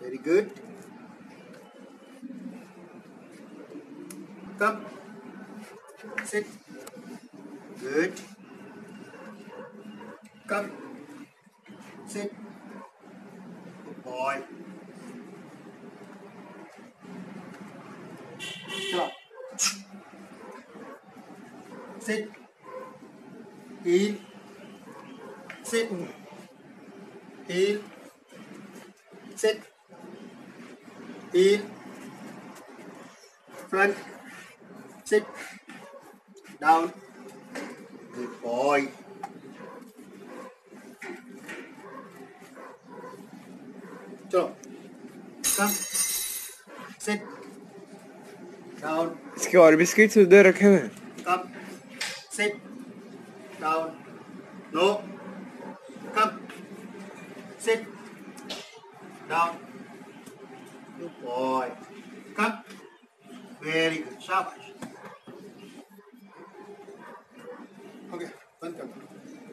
Very good. Come. Sit. Good. Come. Sit. Good boy. Chalo. Sit. Heel. Sit. Heel. Sit. Heel. Front. Sit. Down. Good boy. Chalo. Come. Sit. Down. इसके और biscuits उधर रखे हुए हैं. Come. Sit. Down. No. Come. Sit. Down. Good boy. Come. Very good. Shabash. Okay. Band kar.